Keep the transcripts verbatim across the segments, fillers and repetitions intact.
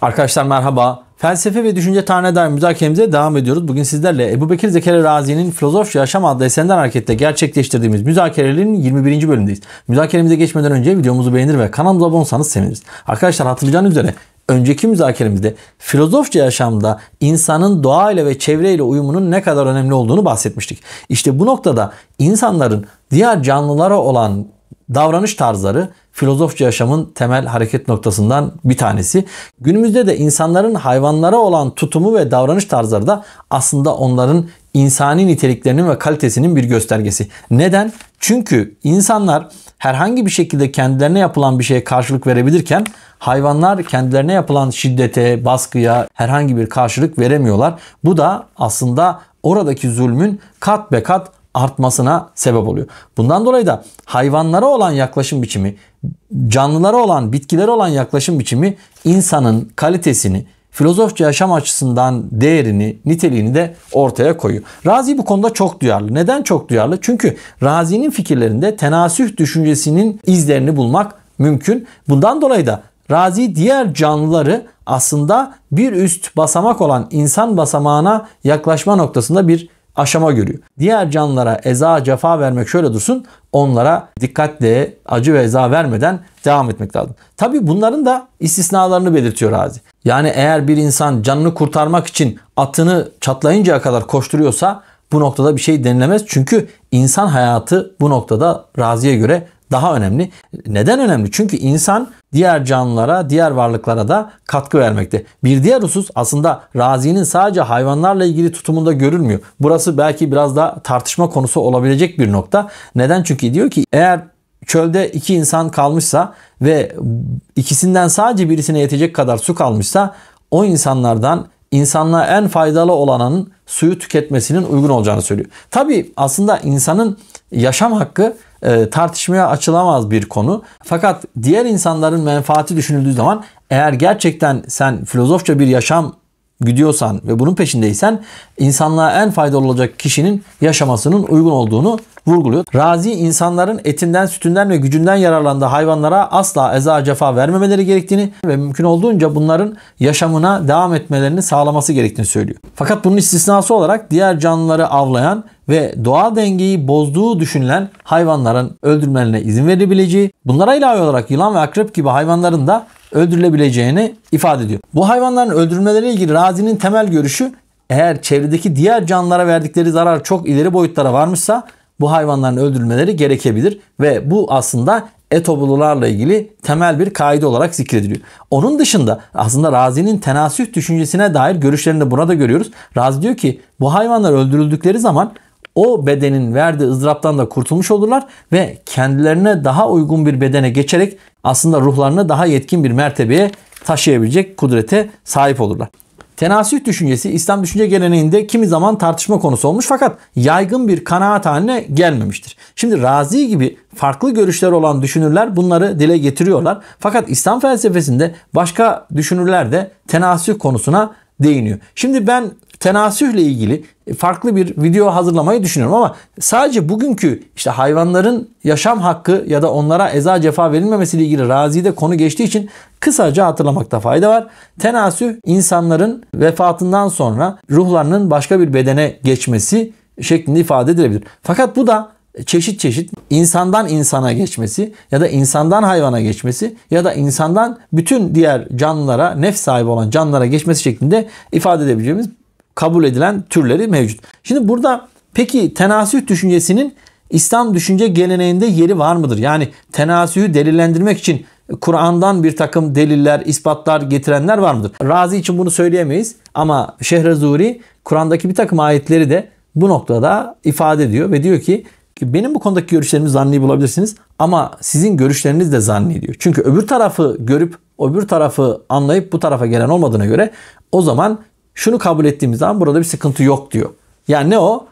Arkadaşlar merhaba. Felsefe ve düşünce tarihine dair müzakeremize devam ediyoruz. Bugün sizlerle Ebubekir Zekeriya Razi'nin Filozofça Yaşam adlı eserinden hareketle gerçekleştirdiğimiz müzakerelerin yirmi birinci bölümündeyiz. Müzakeremize geçmeden önce videomuzu beğenir ve kanalımıza abone olsanız seviniriz. Arkadaşlar hatırlayacağınız üzere önceki müzakeremizde filozofça yaşamda insanın doğayla ve çevreyle uyumunun ne kadar önemli olduğunu bahsetmiştik. İşte bu noktada insanların diğer canlılara olan davranış tarzları filozofça yaşamın temel hareket noktasından bir tanesi. Günümüzde de insanların hayvanlara olan tutumu ve davranış tarzları da aslında onların insani niteliklerinin ve kalitesinin bir göstergesi. Neden? Çünkü insanlar herhangi bir şekilde kendilerine yapılan bir şeye karşılık verebilirken hayvanlar kendilerine yapılan şiddete, baskıya herhangi bir karşılık veremiyorlar. Bu da aslında oradaki zulmün kat be kat artmasına sebep oluyor. Bundan dolayı da hayvanlara olan yaklaşım biçimi, canlılara olan, bitkilere olan yaklaşım biçimi insanın kalitesini, filozofça yaşam açısından değerini, niteliğini de ortaya koyuyor. Razi bu konuda çok duyarlı. Neden çok duyarlı? Çünkü Razi'nin fikirlerinde tenasüh düşüncesinin izlerini bulmak mümkün. Bundan dolayı da Razi diğer canlıları aslında bir üst basamak olan insan basamağına yaklaşma noktasında bir aşama görüyor. Diğer canlılara eza, cefa vermek şöyle dursun, onlara dikkatle acı ve eza vermeden devam etmek lazım. Tabi bunların da istisnalarını belirtiyor Razi. Yani eğer bir insan canını kurtarmak için atını çatlayıncaya kadar koşturuyorsa bu noktada bir şey denilemez. Çünkü insan hayatı bu noktada Razi'ye göre daha önemli. Neden önemli? Çünkü insan diğer canlılara, diğer varlıklara da katkı vermekte. Bir diğer husus aslında Razi'nin sadece hayvanlarla ilgili tutumunda görülmüyor. Burası belki biraz da tartışma konusu olabilecek bir nokta. Neden? Çünkü diyor ki eğer çölde iki insan kalmışsa ve ikisinden sadece birisine yetecek kadar su kalmışsa o insanlardan insanlığa en faydalı olanın suyu tüketmesinin uygun olacağını söylüyor. Tabii aslında insanın yaşam hakkı e, tartışmaya açılamaz bir konu. Fakat diğer insanların menfaati düşünüldüğü zaman eğer gerçekten sen filozofça bir yaşam gidiyorsan ve bunun peşindeysen insanlığa en faydalı olacak kişinin yaşamasının uygun olduğunu vurguluyor. Razi insanların etinden, sütünden ve gücünden yararlandığı hayvanlara asla eza cefa vermemeleri gerektiğini ve mümkün olduğunca bunların yaşamına devam etmelerini sağlaması gerektiğini söylüyor. Fakat bunun istisnası olarak diğer canlıları avlayan ve doğal dengeyi bozduğu düşünülen hayvanların öldürmelerine izin verilebileceği, bunlara ilave olarak yılan ve akrep gibi hayvanların da öldürülebileceğini ifade ediyor. Bu hayvanların öldürülmeleriyle ilgili Razi'nin temel görüşü eğer çevredeki diğer canlılara verdikleri zarar çok ileri boyutlara varmışsa bu hayvanların öldürülmeleri gerekebilir ve bu aslında etobulularla ilgili temel bir kaide olarak zikrediliyor. Onun dışında aslında Razi'nin tenasüh düşüncesine dair görüşlerini de burada görüyoruz. Razi diyor ki bu hayvanlar öldürüldükleri zaman o bedenin verdiği ızdıraptan da kurtulmuş olurlar ve kendilerine daha uygun bir bedene geçerek aslında ruhlarını daha yetkin bir mertebeye taşıyabilecek kudrete sahip olurlar. Tenasüh düşüncesi İslam düşünce geleneğinde kimi zaman tartışma konusu olmuş fakat yaygın bir kanaat haline gelmemiştir. Şimdi Razi gibi farklı görüşler olan düşünürler bunları dile getiriyorlar. Fakat İslam felsefesinde başka düşünürler de tenasüh konusuna değiniyor. Şimdi ben tenasühle ilgili farklı bir video hazırlamayı düşünüyorum ama sadece bugünkü işte hayvanların yaşam hakkı ya da onlara eza cefa verilmemesiyle ilgili Razi'de konu geçtiği için kısaca hatırlamakta fayda var. Tenasüh insanların vefatından sonra ruhlarının başka bir bedene geçmesi şeklinde ifade edilebilir. Fakat bu da çeşit çeşit insandan insana geçmesi ya da insandan hayvana geçmesi ya da insandan bütün diğer canlılara, nefs sahibi olan canlılara geçmesi şeklinde ifade edebileceğimiz kabul edilen türleri mevcut. Şimdi burada peki tenasüh düşüncesinin İslam düşünce geleneğinde yeri var mıdır? Yani tenasühü delillendirmek için Kur'an'dan bir takım deliller, ispatlar getirenler var mıdır? Razi için bunu söyleyemeyiz ama Şehrezuri Kur'an'daki bir takım ayetleri de bu noktada ifade ediyor ve diyor ki benim bu konudaki görüşlerimi zanni bulabilirsiniz ama sizin görüşleriniz de zanni diyor. Çünkü öbür tarafı görüp öbür tarafı anlayıp bu tarafa gelen olmadığına göre o zaman şunu kabul ettiğimiz zaman burada bir sıkıntı yok diyor. Yani ne o?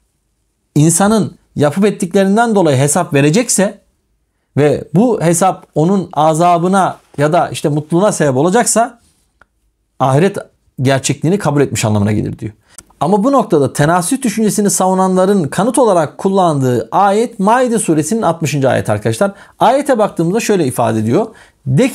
İnsanın yapıp ettiklerinden dolayı hesap verecekse ve bu hesap onun azabına ya da işte mutluluğuna sebep olacaksa ahiret gerçekliğini kabul etmiş anlamına gelir diyor. Ama bu noktada tenasüh düşüncesini savunanların kanıt olarak kullandığı ayet Maide suresinin altmışıncı ayet arkadaşlar. Ayete baktığımızda şöyle ifade ediyor. De ki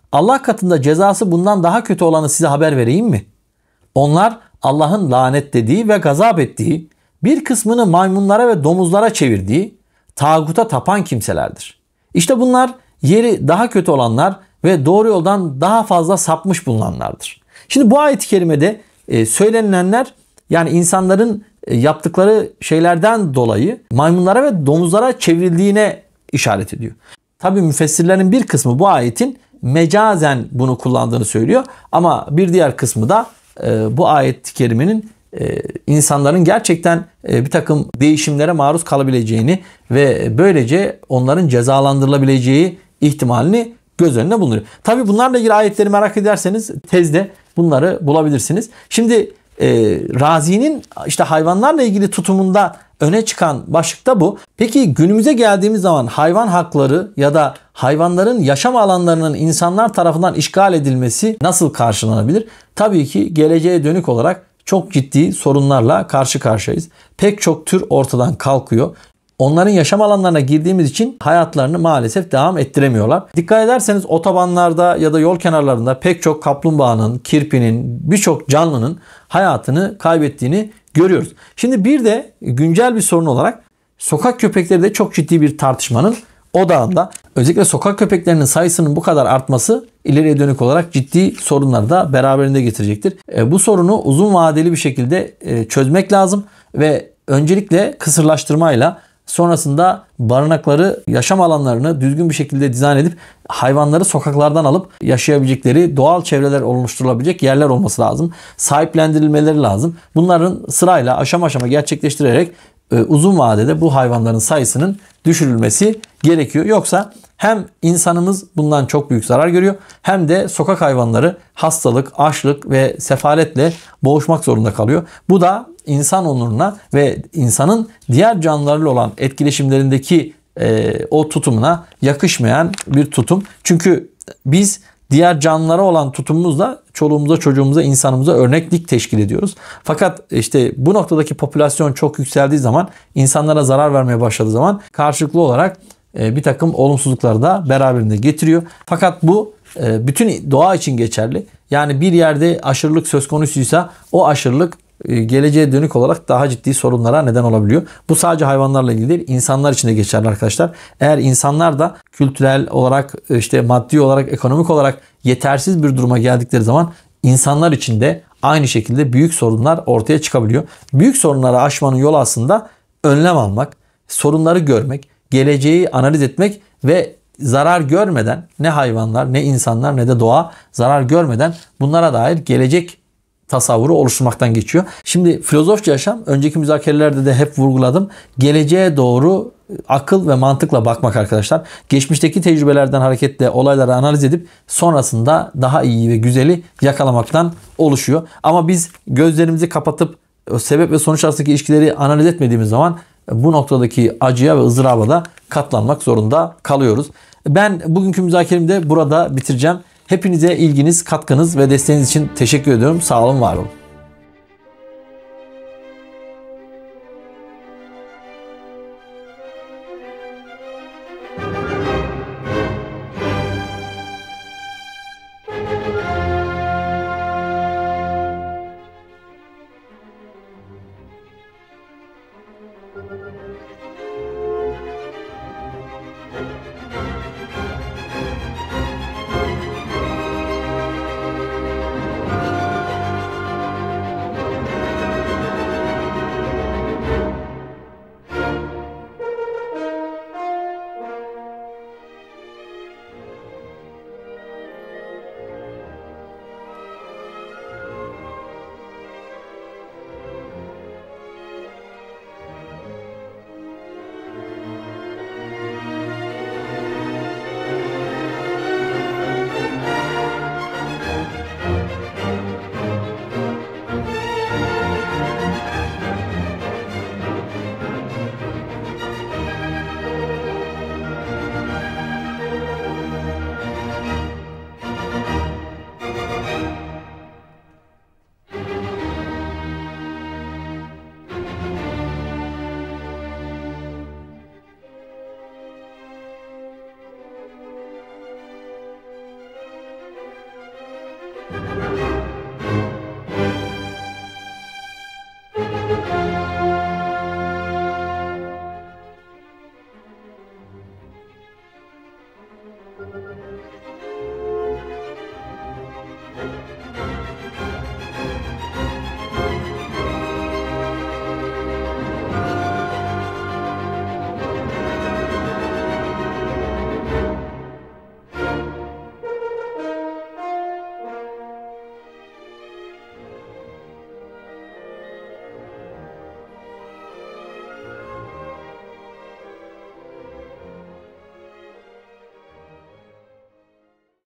Allah katında cezası bundan daha kötü olanı size haber vereyim mi? Onlar Allah'ın lanetlediği ve gazap ettiği, bir kısmını maymunlara ve domuzlara çevirdiği, tağuta tapan kimselerdir. İşte bunlar yeri daha kötü olanlar ve doğru yoldan daha fazla sapmış bulunanlardır. Şimdi bu ayet-i kerimede e, söylenilenler, yani insanların e, yaptıkları şeylerden dolayı maymunlara ve domuzlara çevrildiğine işaret ediyor. Tabi müfessirlerin bir kısmı bu ayetin mecazen bunu kullandığını söylüyor. Ama bir diğer kısmı da e, bu ayet-i kerimenin e, insanların gerçekten e, bir takım değişimlere maruz kalabileceğini ve böylece onların cezalandırılabileceği ihtimalini göz önüne bulunuyor. Tabi bunlarla ilgili ayetleri merak ederseniz tezde bunları bulabilirsiniz. Şimdi e, Razi'nin işte hayvanlarla ilgili tutumunda öne çıkan başlık da bu. Peki günümüze geldiğimiz zaman hayvan hakları ya da hayvanların yaşam alanlarının insanlar tarafından işgal edilmesi nasıl karşılanabilir? Tabii ki geleceğe dönük olarak çok ciddi sorunlarla karşı karşıyayız. Pek çok tür ortadan kalkıyor. Onların yaşam alanlarına girdiğimiz için hayatlarını maalesef devam ettiremiyorlar. Dikkat ederseniz otobanlarda ya da yol kenarlarında pek çok kaplumbağanın, kirpinin, birçok canlının hayatını kaybettiğini görüyoruz. Şimdi bir de güncel bir sorun olarak sokak köpekleri de çok ciddi bir tartışmanın odağında. Özellikle sokak köpeklerinin sayısının bu kadar artması ileriye dönük olarak ciddi sorunları da beraberinde getirecektir. E, bu sorunu uzun vadeli bir şekilde e, çözmek lazım ve öncelikle kısırlaştırmayla, sonrasında barınakları, yaşam alanlarını düzgün bir şekilde dizayn edip hayvanları sokaklardan alıp yaşayabilecekleri doğal çevreler oluşturulabilecek yerler olması lazım. Sahiplendirilmeleri lazım. Bunların sırayla aşama aşama gerçekleştirerek e, uzun vadede bu hayvanların sayısının düşürülmesi gerekiyor. Yoksa hem insanımız bundan çok büyük zarar görüyor, hem de sokak hayvanları hastalık, açlık ve sefaletle boğuşmak zorunda kalıyor. Bu da insan onuruna ve insanın diğer canlılarla olan etkileşimlerindeki e, o tutumuna yakışmayan bir tutum. Çünkü biz diğer canlılara olan tutumumuzla çoluğumuza, çocuğumuza, insanımıza örneklik teşkil ediyoruz. Fakat işte bu noktadaki popülasyon çok yükseldiği zaman, insanlara zarar vermeye başladığı zaman karşılıklı olarak bir takım olumsuzlukları da beraberinde getiriyor. Fakat bu bütün doğa için geçerli. Yani bir yerde aşırılık söz konusuysa o aşırılık geleceğe dönük olarak daha ciddi sorunlara neden olabiliyor. Bu sadece hayvanlarla ilgili değil, insanlar için de geçerli arkadaşlar. Eğer insanlar da kültürel olarak, işte maddi olarak, ekonomik olarak yetersiz bir duruma geldikleri zaman insanlar için de aynı şekilde büyük sorunlar ortaya çıkabiliyor. Büyük sorunları aşmanın yolu aslında önlem almak, sorunları görmek, geleceği analiz etmek ve zarar görmeden, ne hayvanlar, ne insanlar, ne de doğa zarar görmeden bunlara dair gelecek tasavvuru oluşturmaktan geçiyor. Şimdi filozofça yaşam, önceki müzakerelerde de hep vurguladım, geleceğe doğru akıl ve mantıkla bakmak arkadaşlar. Geçmişteki tecrübelerden hareketle olayları analiz edip sonrasında daha iyi ve güzeli yakalamaktan oluşuyor. Ama biz gözlerimizi kapatıp o sebep ve sonuç arasındaki ilişkileri analiz etmediğimiz zaman bu noktadaki acıya ve ızdıraba da katlanmak zorunda kalıyoruz. Ben bugünkü müzakeremi de burada bitireceğim. Hepinize ilginiz, katkınız ve desteğiniz için teşekkür ediyorum. Sağ olun, var olun.